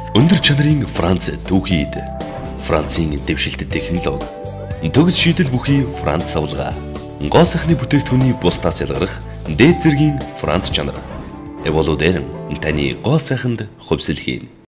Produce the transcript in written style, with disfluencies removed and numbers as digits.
Өндөр чанарын Франц түүхийд Францын дэвшилт технологи төгс шийдэл бүхий Франц савлгаа гол сайхны бүтээгдэхүүний бусдаас ялгарах дээд зэргийн Франц чанар эволюдерн таны гол сайханд хувьсэл хийн.